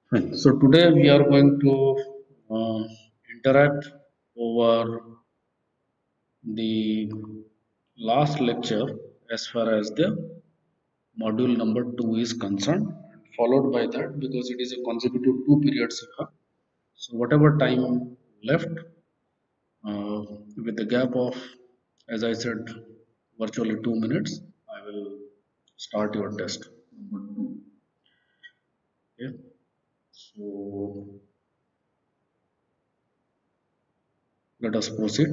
Fine. So today we are going to uh, interact over the last lecture as far as the module number 2 is concerned, followed by that because it is a consecutive two periods here. So whatever time left uh, with the gap of, as I said, virtually 2 minutes, I will start your test number 2. Okay. So let us proceed.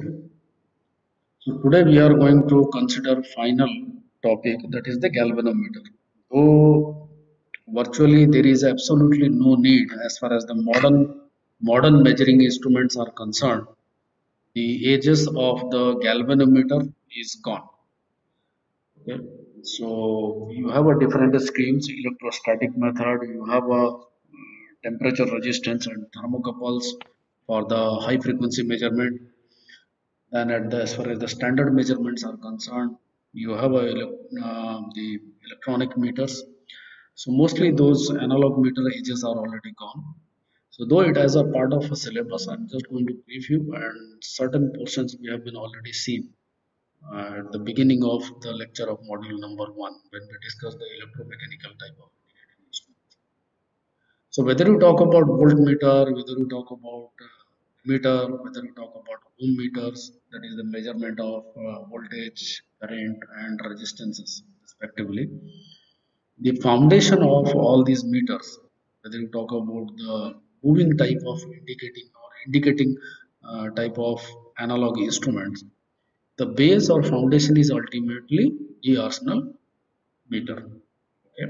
So today we are going to consider final topic, that is the galvanometer. Though virtually there is absolutely no need as far as the modern measuring instruments are concerned. The ages of the galvanometer is gone. Okay. So you have a different schemes, electrostatic method, you have a temperature resistance and thermocouples for the high frequency measurement. And as far as the standard measurements are concerned, you have the electronic meters. So mostly those analog meter ages are already gone. So though it has a part of a syllabus, I'm just going to preview and certain portions we have been already seen at the beginning of the lecture of module number 1 when we discussed the electromechanical type of indicating instruments. So whether you talk about voltmeter, whether you talk about meter, whether you talk about ohm meters, that is the measurement of voltage, current, and resistances respectively. The foundation of all these meters, whether you talk about the moving type of indicating type of analog instruments, the base or foundation is ultimately the Arsenal meter. Okay.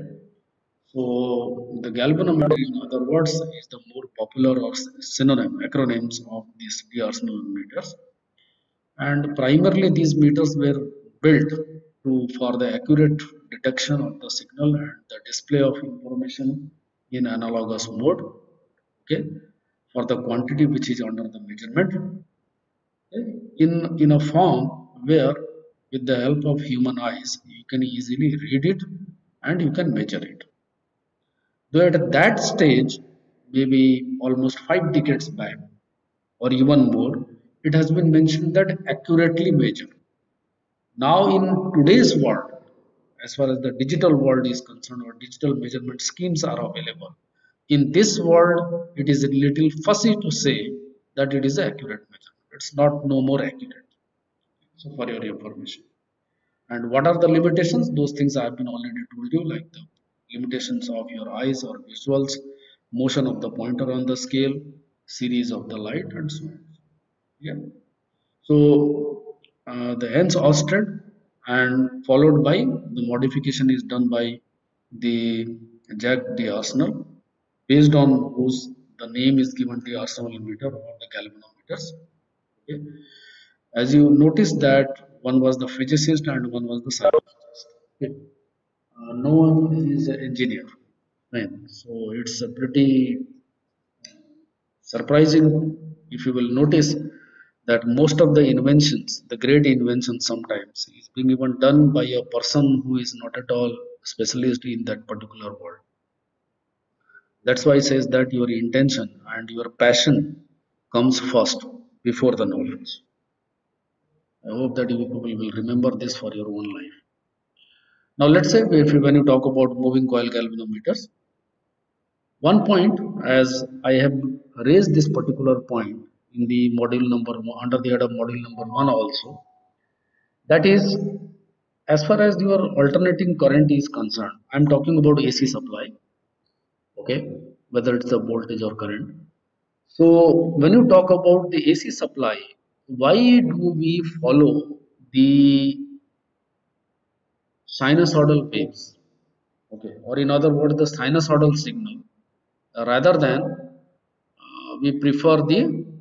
So the galvanometer, in other words, is the more popular or synonym acronyms of these Arsenal meters. And primarily these meters were built for the accurate detection of the signal and the display of information in analogous mode. Okay, for the quantity which is under the measurement, okay, in a form where with the help of human eyes you can easily read it and you can measure it. Though at that stage, maybe almost 5 decades back or even more, it has been mentioned that accurately measure. Now, in today's world, as far as the digital world is concerned, or digital measurement schemes are available, in this world, it is a little fussy to say that it is accurate measurement. It's not no more accurate. So, for your information. And what are the limitations? Those things I have been already told you, like the limitations of your eyes or visuals, motion of the pointer on the scale, series of the light, and so on. Yeah. So the hence Ostrad and followed by the modification is done by the Jack de Arsenal, based on whose the name is given the Arsenal meter or the galvanometers. Okay. As you notice that one was the physicist and one was the scientist. Okay. No one is an engineer. Right. So it's a pretty surprising if you will notice that most of the inventions, the great inventions sometimes, is being even done by a person who is not at all specialist in that particular world. That's why it says that your intention and your passion comes first before the knowledge. I hope that you people will remember this for your own life. Now let's say when you talk about moving coil galvanometers, one point, as I have raised this particular point in the module number under the head of module number 1 also, that is, as far as your alternating current is concerned, I'm talking about AC supply, okay, whether it's the voltage or current. So when you talk about the AC supply, why do we follow the sinusoidal waves? Okay, or in other words, the sinusoidal signal, rather than we prefer the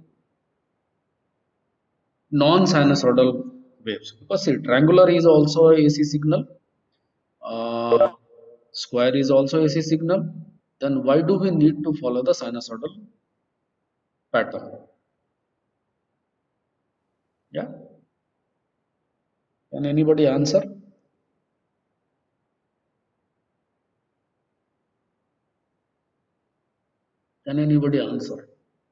non-sinusoidal waves, because see, triangular is also a AC signal, uh, square is also AC signal. Then why do we need to follow the sinusoidal pattern? Yeah, can anybody answer? Can anybody answer?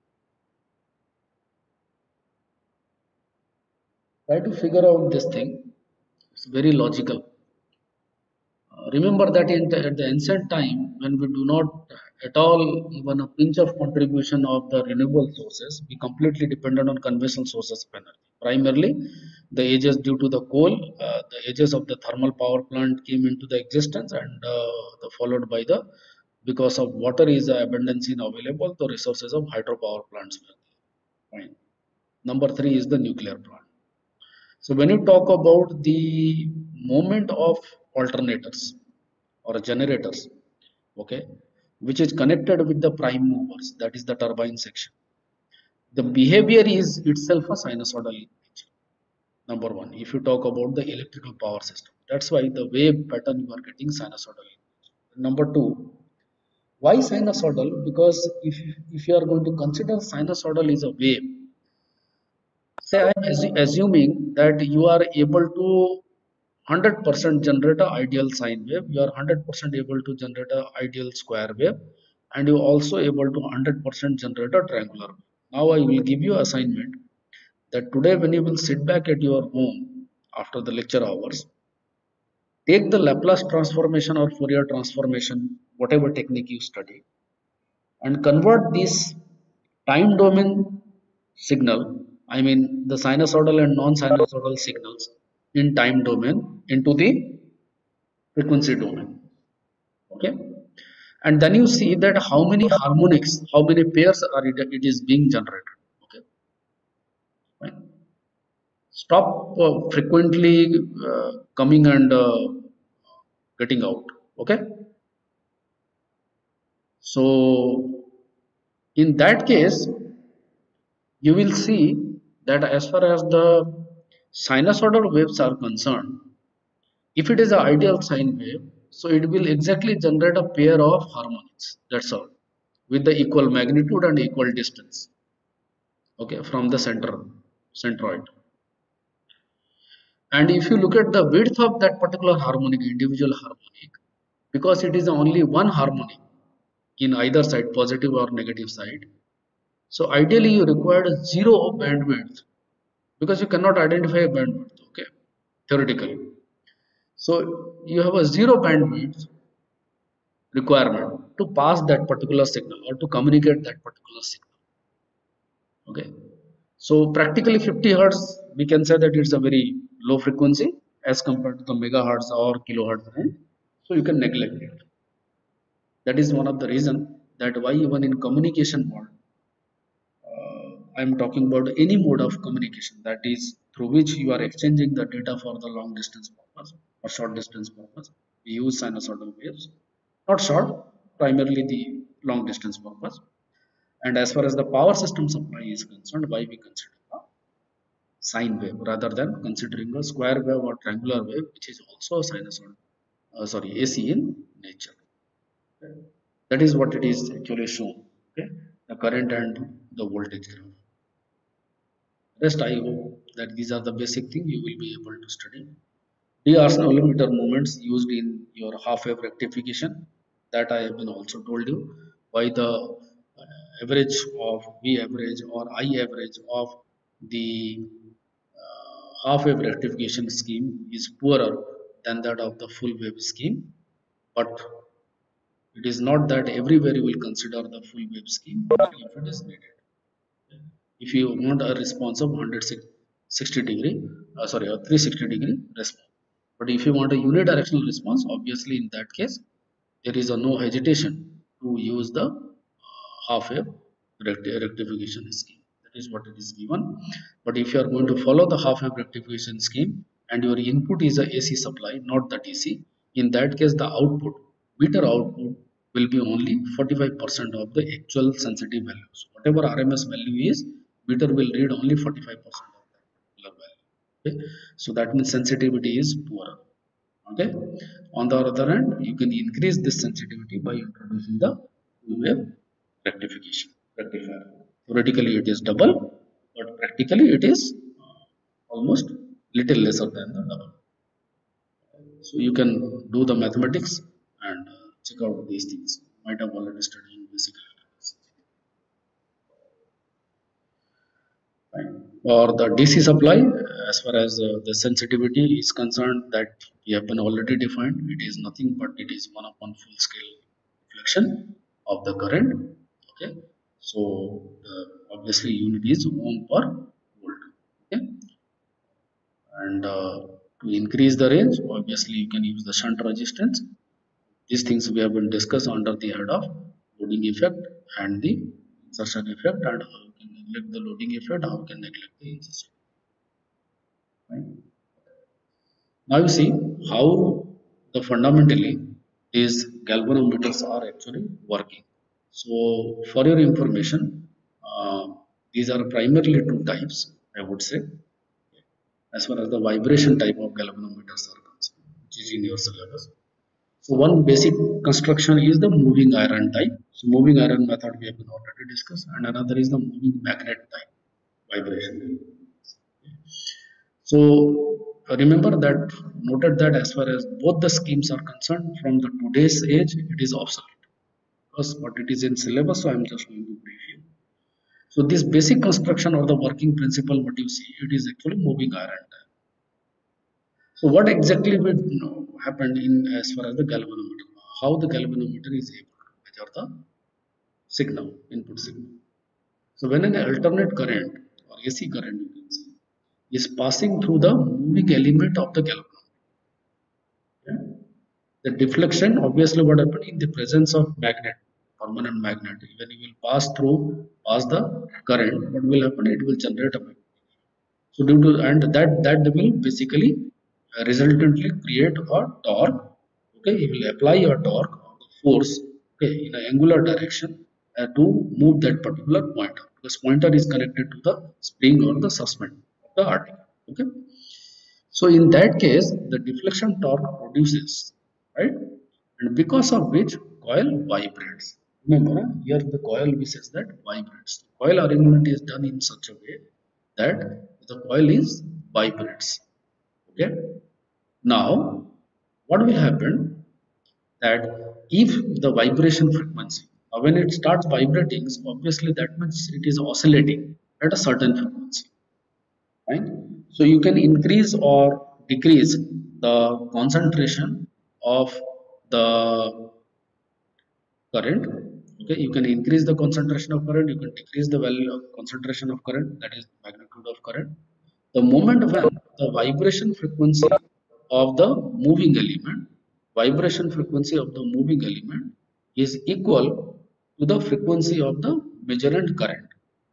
Try to figure out this thing. It's very logical. Remember that at the ancient time, when we do not at all even a pinch of contribution of the renewable sources, we completely depended on conventional sources of energy. Primarily, the ages due to the coal, the ages of the thermal power plant came into the existence, and followed by the because of water is abundance in available, the resources of hydropower plants were there. Fine. Number three is the nuclear plant. So when you talk about the movement of alternators or generators, okay, which is connected with the prime movers, that is the turbine section. The behavior is itself a sinusoidal in nature. Number one, if you talk about the electrical power system, that's why the wave pattern you are getting sinusoidal. Number two, why sinusoidal? Because if you are going to consider sinusoidal is a wave, say I am assuming that you are able to 100% generate a ideal sine wave, you are 100% able to generate a ideal square wave, and you also able to 100% generate a triangular wave. Now I will give you assignment that today when you will sit back at your home after the lecture hours, take the Laplace transformation or Fourier transformation, whatever technique you study, and convert this time domain signal, I mean the sinusoidal and non-sinusoidal signals in time domain into the frequency domain. Okay, and then you see that how many harmonics, how many pairs are it is being generated. Okay, fine. Stop frequently coming and getting out. Okay, so in that case you will see that as far as the sinusoidal waves are concerned, if it is an ideal sine wave, so it will exactly generate a pair of harmonics. That's all, with the equal magnitude and equal distance. Okay, from the centroid. And if you look at the width of that particular harmonic, individual harmonic, because it is only one harmonic in either side, positive or negative side. So ideally, you require zero bandwidth because you cannot identify a bandwidth. Okay, theoretically. So you have a zero bandwidth requirement to pass that particular signal or to communicate that particular signal. Okay. So practically 50 hertz, we can say that it's a very low frequency as compared to the megahertz or kilohertz range. So you can neglect it. That is one of the reason that why even in communication mode, I'm talking about any mode of communication that is through which you are exchanging the data for the long distance purpose or short distance purpose. We use sinusoidal waves, not short, primarily the long distance purpose. And as far as the power system supply is concerned, why we consider a sine wave rather than considering a square wave or triangular wave, which is also a sinusoidal, AC in nature. Okay. That is what it is actually shown. Okay, the current and the voltage graph. Rest, I hope that these are the basic things you will be able to study. De-Arsenometer movements used in your half-wave rectification, that I have been also told you why the average of V average or I average of the half-wave rectification scheme is poorer than that of the full wave scheme. But it is not that everywhere you will consider the full wave scheme if it is needed. If you want a response of 160 degree, sorry, a 360-degree response. But if you want a unidirectional response, obviously in that case, there is a no hesitation to use the half-wave rectification scheme. That is what it is given. But if you are going to follow the half-wave rectification scheme and your input is a AC supply, not the DC, in that case the output, meter output will be only 45% of the actual sensitive value. So whatever RMS value is, meter will read only 45% of that particular value. Okay? So that means sensitivity is poorer. Okay. On the other hand, you can increase this sensitivity by introducing the wave rectification rectifier. Theoretically, it is double, but practically it is almost little lesser than the double. So you can do the mathematics and check out these things. You might have already studied in basic electrics. right? Or the DC supply, as far as the sensitivity is concerned, that we have been already defined. It is nothing but it is 1 upon full scale reflection of the current. Okay, so obviously unit is ohm per volt. Okay, and to increase the range, obviously you can use the shunt resistance. These things we have been discussed under the head of loading effect and the insertion effect, and how you can neglect the loading effect, how you can neglect the insertion. Right? Now you see how the fundamentally these galvanometers are actually working. So for your information, these are primarily two types, I would say, as far as the vibration type of galvanometers are concerned, which is in your syllabus. So one basic construction is the moving iron type. So moving iron method we have been already discussed, and another is the moving magnet type vibration. So remember that, noted that as far as both the schemes are concerned, from the today's age, it is obsolete because what it is in syllabus. So I am just going to brief you. So this basic construction or the working principle, what you see, it is actually moving iron type. So what exactly will happened in as far as the galvanometer? How the galvanometer is able to measure the signal, input signal. So when an alternate current or AC current, you can see, is passing through the moving element of the galvanometer, yeah, the deflection, obviously what happened in the presence of magnet, permanent magnet, when you will pass the current, what will happen? It will generate a magnet. So due to, and that will basically resultantly create a torque. Okay, you will apply a torque or the force, okay, in an angular direction to move that particular pointer, because pointer is connected to the spring or the suspend of the article. Okay, so in that case, the deflection torque produces, right, and because of which coil vibrates. Remember, here the coil we says that vibrates. Coil arrangement is done in such a way that the coil is vibrates. Okay. Now, what will happen that if the vibration frequency, when it starts vibrating, so obviously that means it is oscillating at a certain frequency, right? So you can increase or decrease the concentration of the current. Okay, you can increase the concentration of current, you can decrease the value of concentration of current, that is magnitude of current. The moment when the vibration frequency of the moving element, vibration frequency of the moving element is equal to the frequency of the measurement current.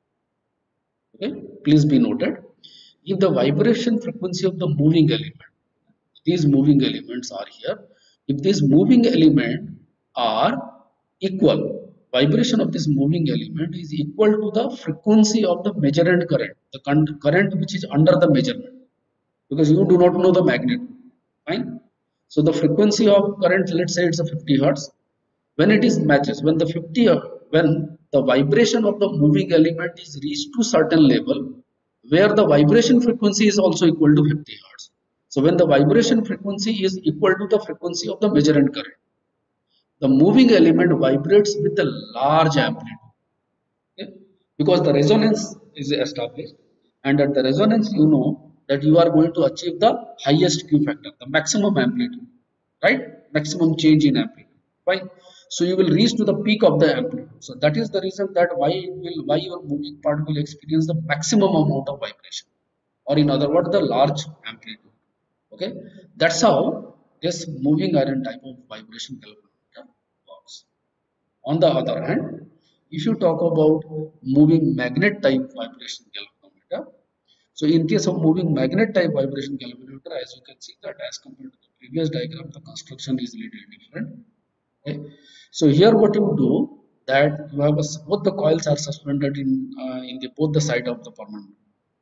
Okay, please be noted. If the vibration frequency of the moving element, these moving elements are here, if these moving element are equal, vibration of this moving element is equal to the frequency of the measurement current, the current which is under the measurement, because you do not know the magnitude. Fine. So the frequency of current, let's say it's a 50 hertz. When it is matches, when the 50, when the vibration of the moving element is reached to certain level, where the vibration frequency is also equal to 50 hertz. So when the vibration frequency is equal to the frequency of the measurement current, the moving element vibrates with a large amplitude. Okay? Because the resonance is established, and at the resonance you know that you are going to achieve the highest Q factor, the maximum amplitude, right? Maximum change in amplitude. Fine. So you will reach to the peak of the amplitude. So that is the reason that why your moving part will experience the maximum amount of vibration, or in other words, the large amplitude. Okay, that's how this moving iron type of vibration calculator works. On the other hand, if you talk about moving magnet type vibration galvanometer, so in case of moving magnet type vibration galvanometer, as you can see that as compared to the previous diagram, the construction is a little different. Okay. So here what you do, that you have both the coils are suspended in the both the side of the permanent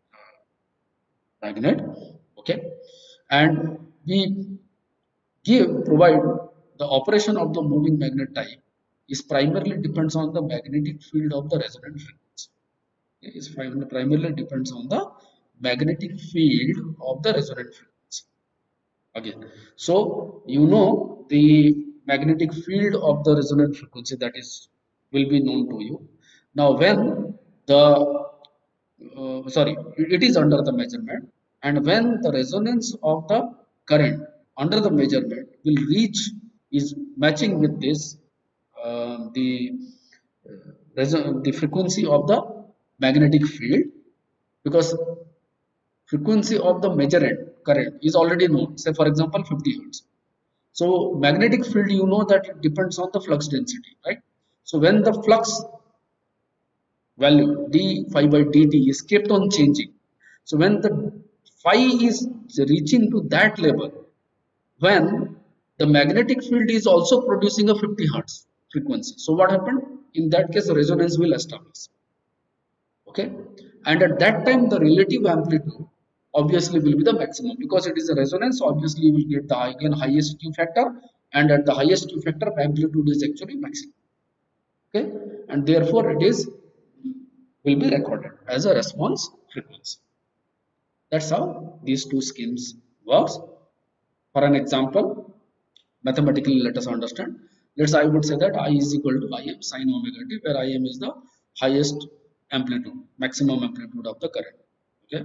magnet. Okay, and we provide the operation of the moving magnet type is primarily depends on the magnetic field of the resonant frequency. Is primarily depends on the magnetic field of the resonant frequency. Again, so you know the magnetic field of the resonant frequency, that is will be known to you. Now when the sorry, it is under the measurement, and when the resonance of the current under the measurement will reach is matching with this the the frequency of the magnetic field, because frequency of the measurement current is already known, say for example 50 hertz. So magnetic field, you know that it depends on the flux density, right? So when the flux value d phi by dt is kept on changing, so when the phi is reaching to that level, when the magnetic field is also producing a 50 hertz frequency, so what happened in that case? Resonance will establish. Okay, and at that time the relative amplitude obviously will be the maximum, because it is a resonance. Obviously you will get the again highest q factor, and at the highest q factor amplitude is actually maximum. Okay, and therefore it is will be recorded as a response frequency. That's how these two schemes works. For an example, mathematically let us understand. Let's I would say that I is equal to Im sine omega t, where Im is the highest amplitude, maximum amplitude of the current. Okay.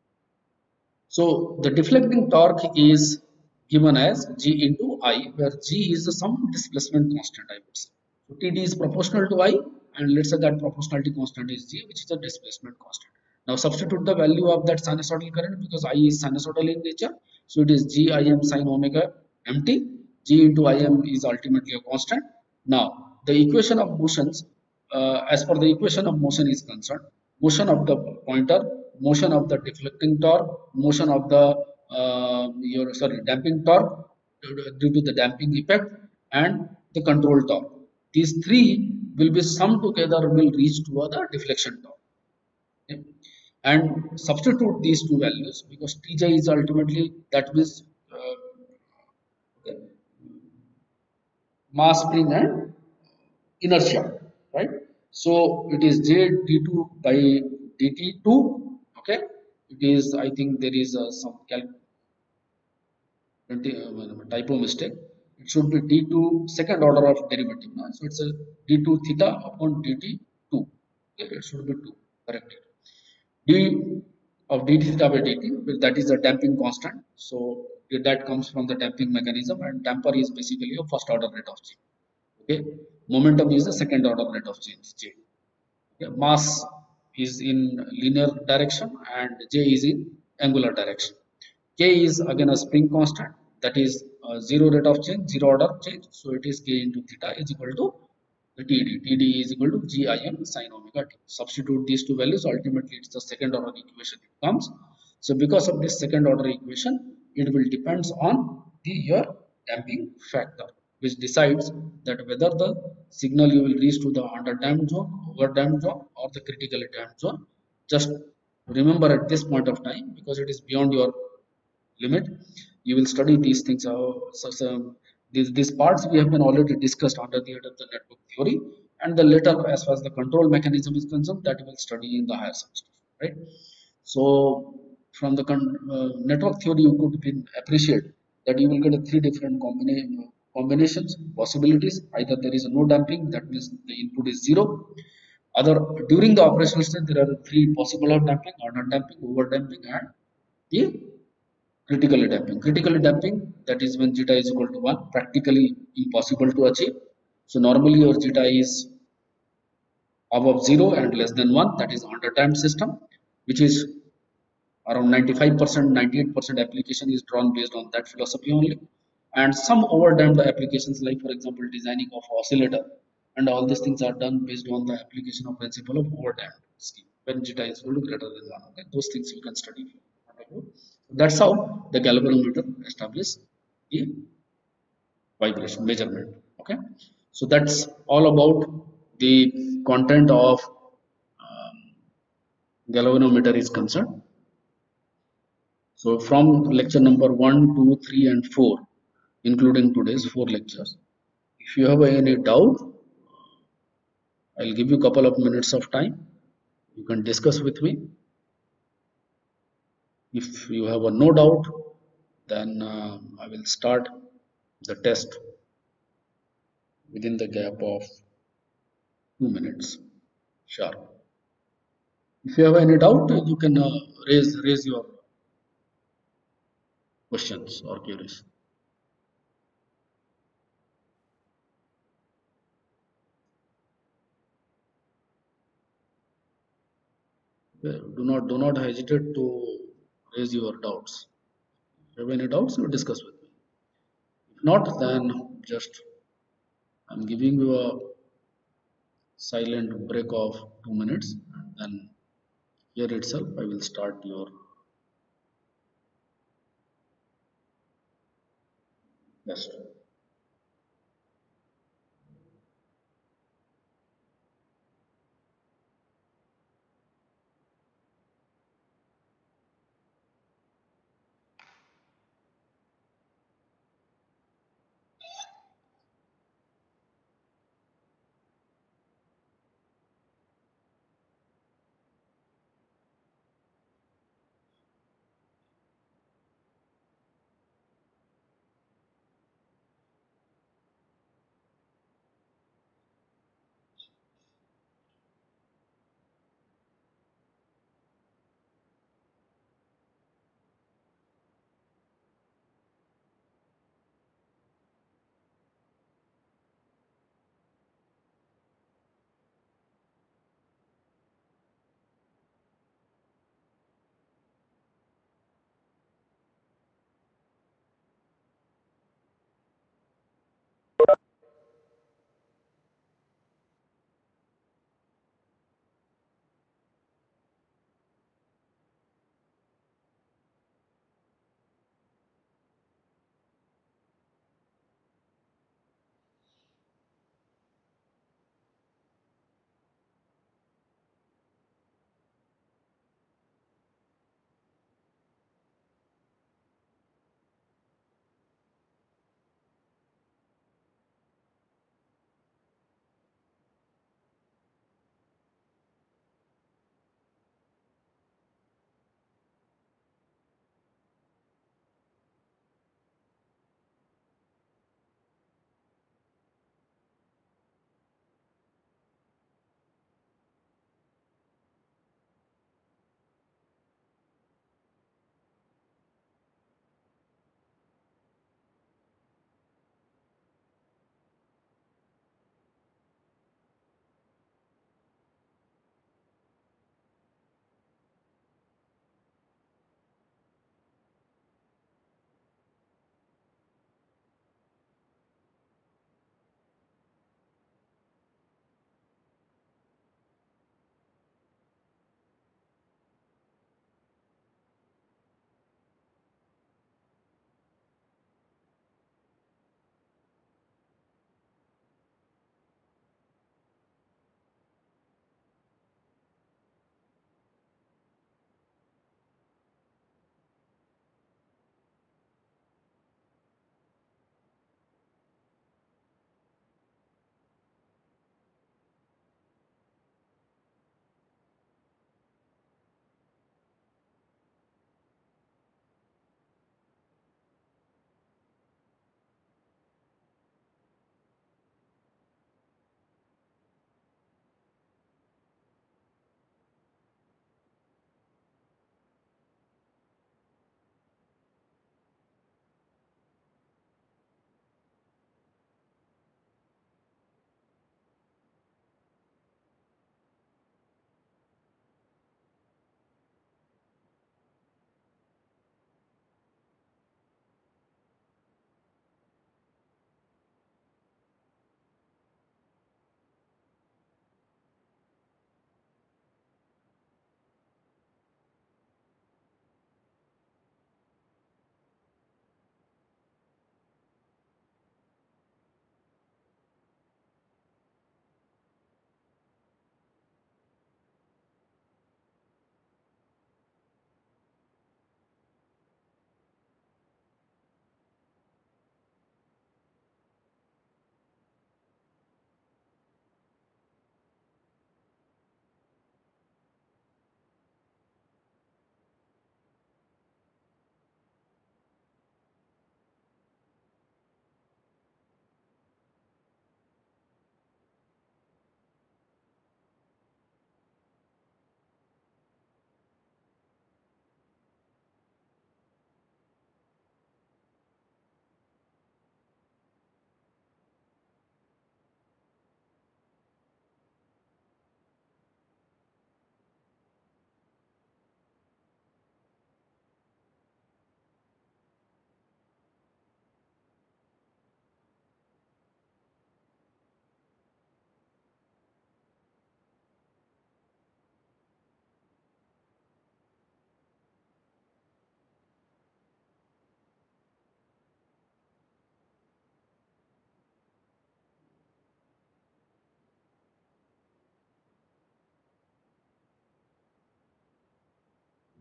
So the deflecting torque is given as G into I, where G is the some displacement constant, I would say. So TD is proportional to I, and let's say that proportionality constant is G, which is the displacement constant. Now substitute the value of that sinusoidal current, because I is sinusoidal in nature. So it is G Im sine omega mt. G into Im is ultimately a constant. Now the equation of motions, as per the equation of motion is concerned, motion of the pointer, motion of the deflecting torque, motion of the damping torque due to the damping effect, and the control torque. These three will be summed together, will reach to the deflection torque. Okay. And substitute these two values, because Tj is ultimately that means okay, mass spring and inertia, right? So it is J d2 by dt2. Okay, it is, I think there is some typo mistake. It should be d2 second order of derivative, no? So it's a d2 theta upon dt2. Okay, it should be 2, correct. D of dt theta by dt, that is the damping constant. So that comes from the damping mechanism, and damper is basically a first order rate of change. Okay, momentum is the second order rate of change, J. Okay. Mass is in linear direction and J is in angular direction. K is again a spring constant, that is zero rate of change, zero order change. So it is K into theta is equal to the TD. TD is equal to Gim sine omega t. Substitute these two values, ultimately it's the second order equation it comes. So because of this second order equation, it will depends on your damping factor, which decides that whether the signal you will reach to the under damped zone, over damped zone, or the critically damped zone. Just remember at this point of time, because it is beyond your limit, you will study these things. These parts we have been already discussed under the head of the network theory, and the later as far as the control mechanism is concerned, that we will study in the higher semester, right? So from the network theory, you could appreciate that you will get a three different combinations possibilities. Either there is no damping, that means the input is zero. Other, during the operational state, there are three possible of damping: under damping, over damping, and the critically damping. Critically damping, that is when zeta is equal to 1, practically impossible to achieve. So normally your zeta is above 0 and less than 1, that is under damped system, which is around 95%, 98% application is drawn based on that philosophy only. And some over damped applications, like for example designing of oscillator, and all these things are done based on the application of principle of over damped scheme, when zeta is equal to greater than 1. Okay? Those things you can study. That's how the galvanometer establishes the vibration measurement. Okay, so that's all about the content of um, galvanometer is concerned. So from lecture number 1, 2, 3, and 4, including today's 4 lectures, if you have any doubt, I'll give you a couple of minutes of time. You can discuss with me. If you have a no doubt, then I will start the test within the gap of 2 minutes. Sure. If you have any doubt, you can raise your questions or queries. Okay, do not hesitate to raise your doubts. If you have any doubts, you discuss with me. If not, then just I'm giving you a silent break of 2 minutes, and then here itself I will start your test.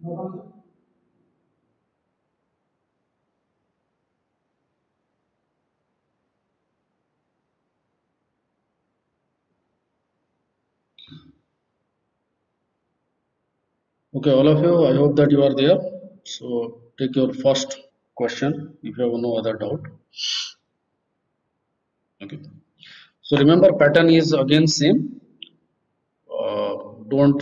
Okay, all of you, I hope that you are there. So take your first question if you have no other doubt. Okay. So remember, pattern is again same. Don't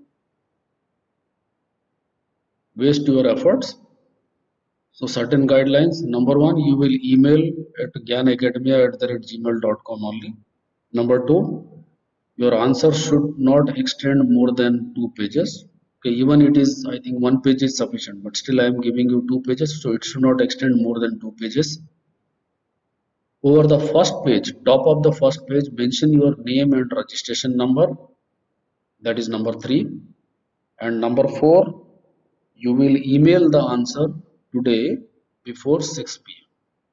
waste your efforts. So certain guidelines. Number one, you will email at gyanacademia@gmail.com only. Number two, your answer should not extend more than 2 pages. Okay, even it is, I think 1 page is sufficient, but still I am giving you 2 pages, so it should not extend more than 2 pages. Over the first page, top of the first page, mention your name and registration number. That is number three. And number four, you will email the answer today before 6 p.m.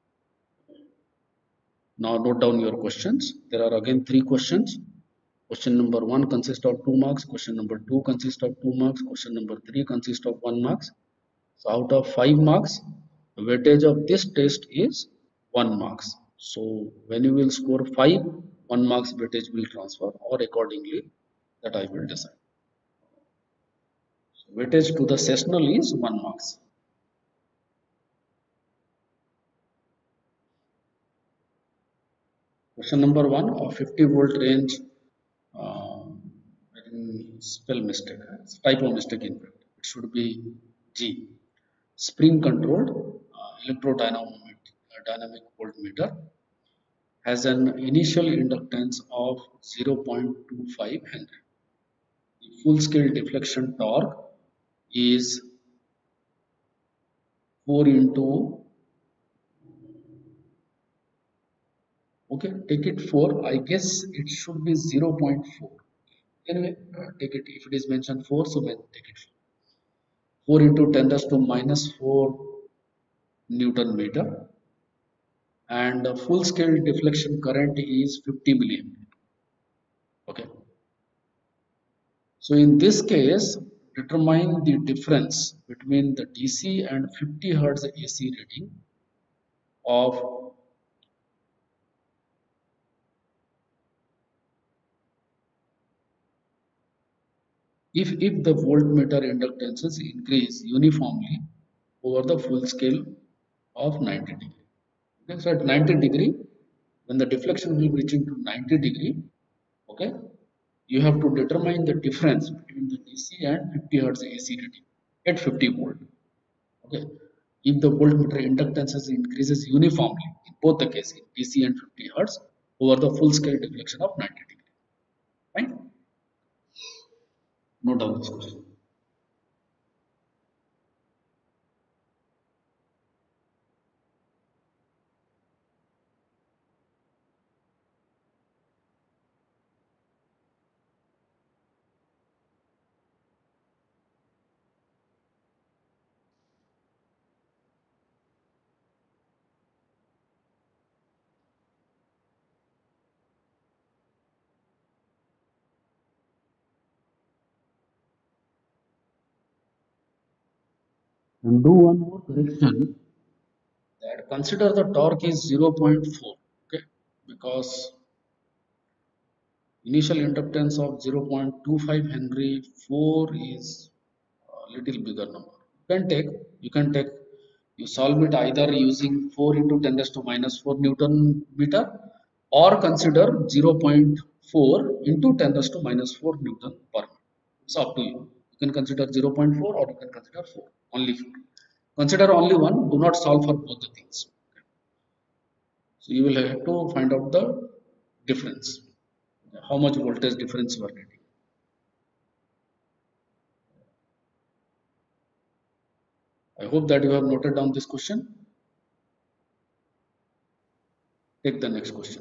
Now note down your questions. There are again three questions. Question number one consists of 2 marks. Question number two consists of 2 marks. Question number three consists of 1 marks. So out of 5 marks, the weightage of this test is 1 marks. So when you will score 5, 1 marks weightage will transfer, or accordingly that I will decide. So weightage to the sessional is 1 marks. Question number one, a 50-volt range. I think spell mistake, typo mistake in fact. It should be G. Spring controlled dynamic voltmeter has an initial inductance of 0.25 Henry. The full scale deflection torque is 4 into, okay, take it 4. I guess it should be 0.4. Anyway, take it, if it is mentioned 4, so then take it 4 into 10 raised to minus 4 Newton meter, and the full scale deflection current is 50 milliamp. Okay. So in this case, determine the difference between the DC and 50 Hertz AC rating of if the voltmeter inductances increase uniformly over the full scale of 90 degree. Okay, so at 90 degree, when the deflection will be reaching to 90 degree, okay, you have to determine the difference between the DC and 50 Hertz AC rating at 50 volt. Okay, if the voltmeter inductances increases uniformly in both the cases, DC and 50 Hertz, over the full scale deflection of 90 degree. Fine. Note down this question. And do one more correction, that consider the torque is 0.4, okay, because initial inductance of 0.25 Henry, 4 is a little bigger number. You can take, you solve it either using 4 into 10 raised to minus 4 Newton meter, or consider 0.4 into 10 raised to minus 4 Newton per meter. It's up to you. You can consider 0.4 or you can consider 4, only 4. Consider only one, do not solve for both the things. So you will have to find out the difference, how much voltage difference you are getting. I hope that you have noted down this question. Take the next question.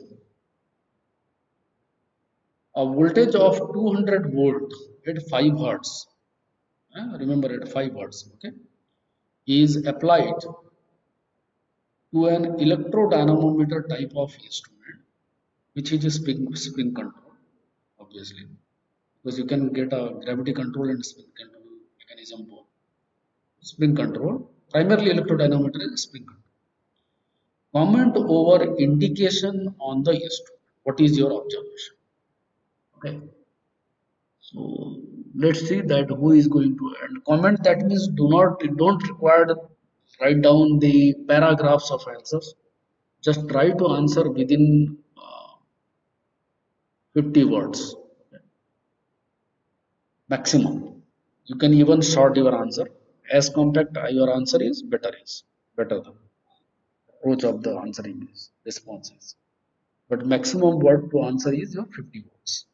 A voltage of 200 volt at 5 hertz, remember at 5 hertz, okay, is applied to an electrodynamometer type of instrument, which is a spin control, obviously, because you can get a gravity control and spin control mechanism both. spring control. Primarily electrodynamometer is spring control. Comment over indication on the instrument. What is your observation? Okay. So let's see that who is going to and comment. That means don't require to write down the paragraphs of answers. Just try to answer within 50 words maximum. You can even short your answer. As compact your answer is better the approach of the answering is responses. But maximum word to answer is your 50 words.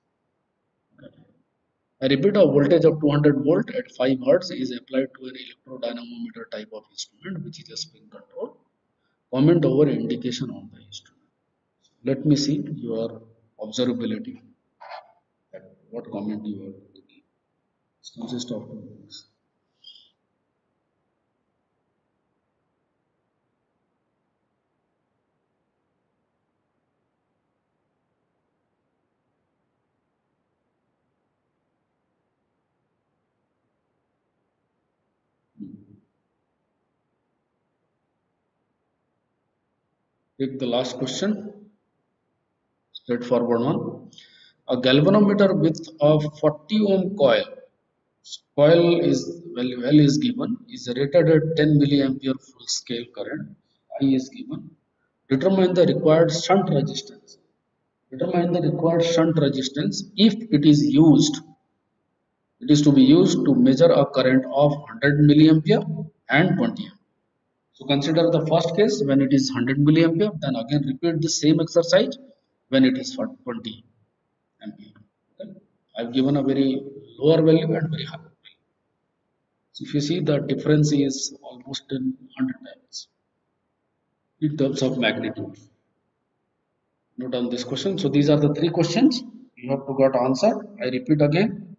A repeat of voltage of 200 volt at 5 hertz is applied to an electrodynamometer type of instrument, which is a spin control. Comment over indication on the instrument. Let me see your observability. What comment you are giving. It consists of two things. Take the last question. Straightforward one. A galvanometer with a 40 ohm coil is given, is rated at 10 milliampere full scale current. I is given. Determine the required shunt resistance. Determine the required shunt resistance if it is used. It is to be used to measure a current of 100 milliampere and 20 amp. So consider the first case when it is 100 milliampere, then again repeat the same exercise when it is for 20 ampere. Okay. I've given a very lower value and very high value. So if you see the difference is almost 100 times in terms of magnitude. Note down this question. So these are the three questions you have to got answered. I repeat again.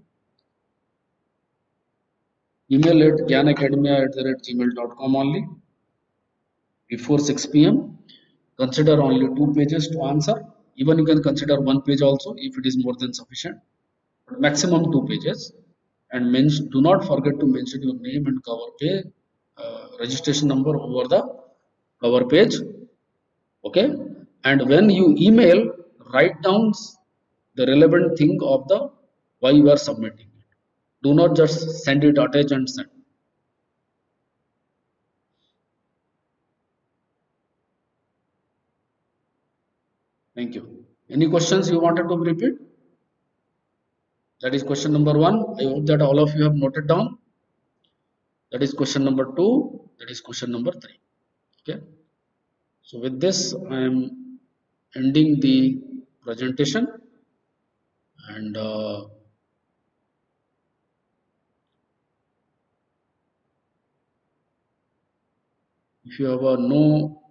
Email at gyanacademia@gmail.com only before 6 p.m. Consider only 2 pages to answer. Even you can consider 1 page also if it is more than sufficient. But maximum 2 pages. And do not forget to mention your name and cover page, registration number over the cover page. Okay. And when you email, write down the relevant thing of the why you are submitting it. Do not just send it, attach and send. Thank you. Any questions you wanted to repeat? That is question number 1. I hope that all of you have noted down. That is question number 2. That is question number 3. Okay. So with this, I am ending the presentation, and if you have no